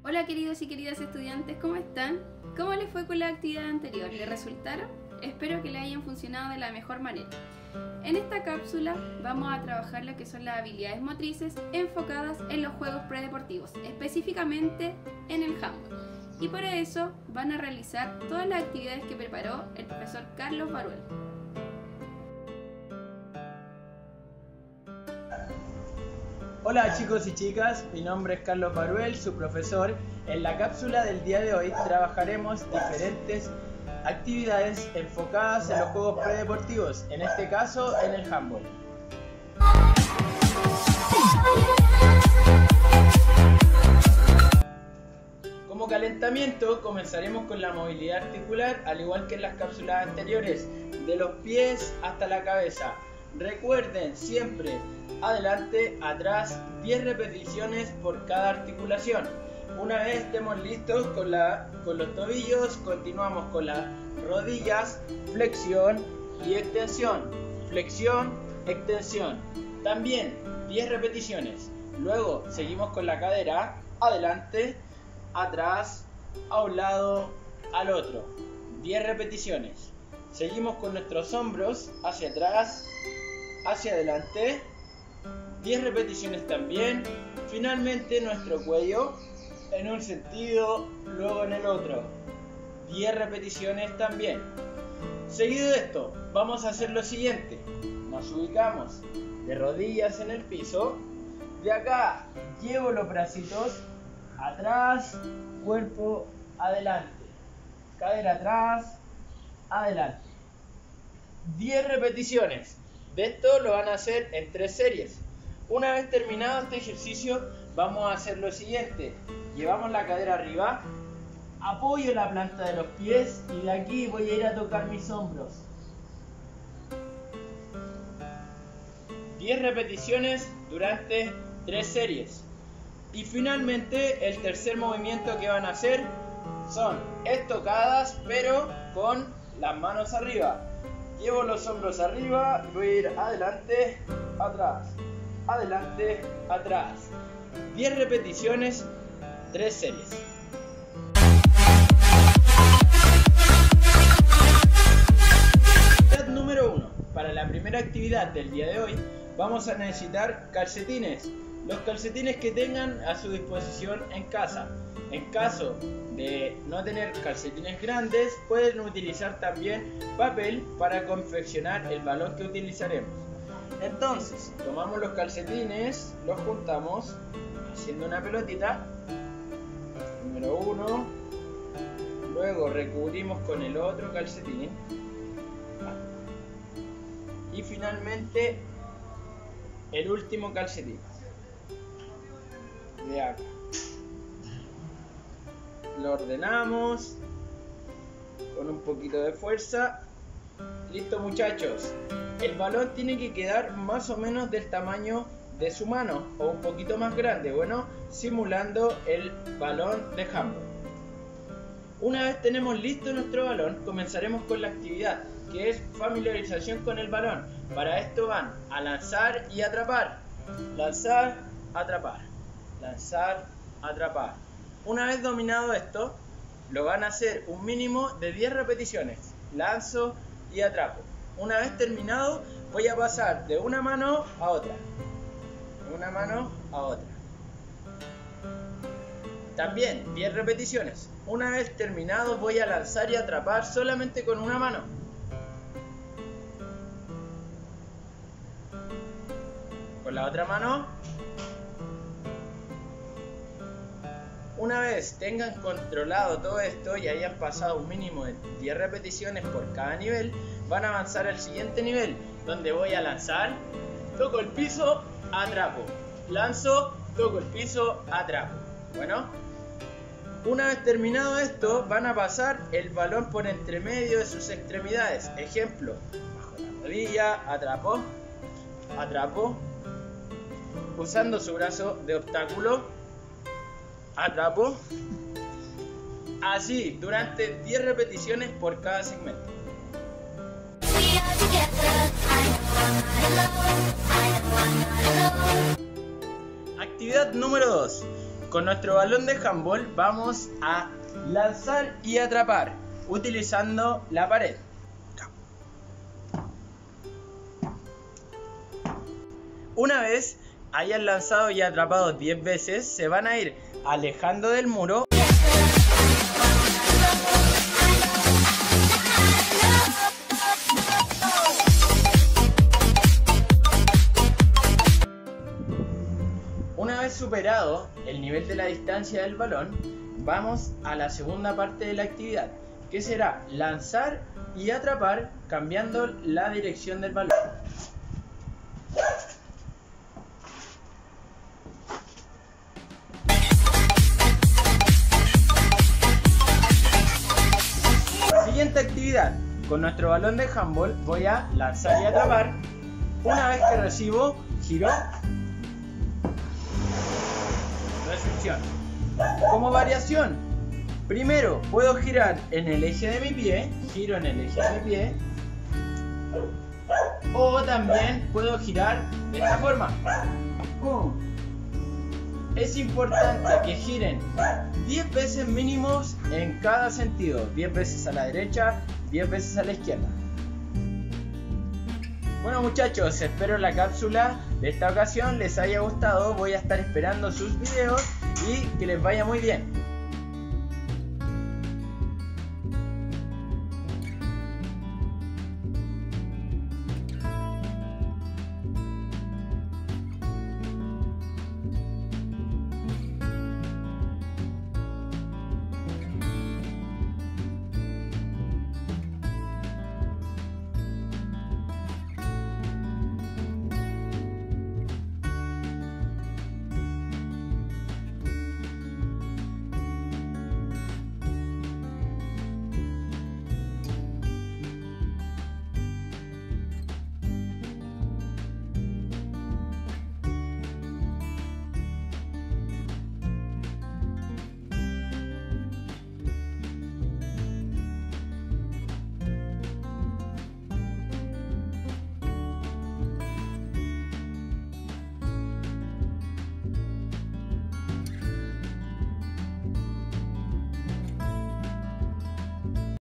Hola queridos y queridas estudiantes, ¿cómo están? ¿Cómo les fue con la actividad anterior? ¿Les resultaron? Espero que les hayan funcionado de la mejor manera. En esta cápsula vamos a trabajar lo que son las habilidades motrices enfocadas en los juegos predeportivos, específicamente en el handball. Y para eso van a realizar todas las actividades que preparó el profesor Carlos Baruel. Hola chicos y chicas, mi nombre es Carlos Baruel, su profesor. En la cápsula del día de hoy trabajaremos diferentes actividades enfocadas en los juegos predeportivos, en este caso en el handball. Como calentamiento comenzaremos con la movilidad articular, al igual que en las cápsulas anteriores, de los pies hasta la cabeza. Recuerden siempre adelante, atrás, 10 repeticiones por cada articulación. Una vez estemos listos con los tobillos, continuamos con las rodillas, flexión y extensión. Flexión, extensión. También 10 repeticiones. Luego seguimos con la cadera, adelante, atrás, a un lado, al otro. 10 repeticiones. Seguimos con nuestros hombros hacia atrás, hacia adelante. 10 repeticiones también. Finalmente nuestro cuello en un sentido, luego en el otro. 10 repeticiones también. Seguido de esto, vamos a hacer lo siguiente. Nos ubicamos de rodillas en el piso. De acá llevo los bracitos atrás, cuerpo adelante. Cadera atrás, adelante. 10 repeticiones. De esto lo van a hacer en 3 series. Una vez terminado este ejercicio, vamos a hacer lo siguiente. Llevamos la cadera arriba, apoyo la planta de los pies y de aquí voy a ir a tocar mis hombros. 10 repeticiones durante 3 series. Y finalmente el tercer movimiento que van a hacer son estocadas, pero con las manos arriba. Llevo los hombros arriba y voy a ir adelante, atrás. Adelante, atrás. 10 repeticiones, 3 series. Actividad número 1. Para la primera actividad del día de hoy vamos a necesitar calcetines. Los calcetines que tengan a su disposición en casa. En caso de no tener calcetines grandes, pueden utilizar también papel para confeccionar el balón que utilizaremos. Entonces, tomamos los calcetines, los juntamos haciendo una pelotita, número 1, luego recubrimos con el otro calcetín y finalmente el último calcetín de acá. Lo ordenamos con un poquito de fuerza. Listo muchachos, el balón tiene que quedar más o menos del tamaño de su mano o un poquito más grande, bueno, simulando el balón de handball. Una vez tenemos listo nuestro balón, comenzaremos con la actividad, que es familiarización con el balón. Para esto van a lanzar y atrapar, lanzar, atrapar, lanzar, atrapar. Una vez dominado esto, lo van a hacer un mínimo de 10 repeticiones, lanzo y atrapo. Una vez terminado, voy a pasar de una mano a otra, de una mano a otra. También 10 repeticiones. Una vez terminado, voy a lanzar y atrapar solamente con una mano. Con la otra mano. Una vez tengan controlado todo esto y hayan pasado un mínimo de 10 repeticiones por cada nivel, van a avanzar al siguiente nivel, donde voy a lanzar, toco el piso, atrapo, lanzo, toco el piso, atrapo. Bueno, una vez terminado esto, van a pasar el balón por entre medio de sus extremidades. Ejemplo, bajo la rodilla, atrapo, atrapo, usando su brazo de obstáculo, atrapo, así durante 10 repeticiones por cada segmento. Actividad número 2. con nuestro balón de handball vamos a lanzar y atrapar utilizando la pared. Una vez hayan lanzado y atrapado 10 veces, se van a ir alejando del muro. Una vez superado el nivel de la distancia del balón, vamos a la segunda parte de la actividad, que será lanzar y atrapar cambiando la dirección del balón. Siguiente actividad, con nuestro balón de handball voy a lanzar y atrapar. Una vez que recibo, giro. Recepción. Como variación, primero puedo girar en el eje de mi pie, giro en el eje de mi pie, o también puedo girar de esta forma. Es importante que giren 10 veces mínimos en cada sentido, 10 veces a la derecha, 10 veces a la izquierda. Bueno muchachos, espero la cápsula de esta ocasión les haya gustado, voy a estar esperando sus videos y que les vaya muy bien.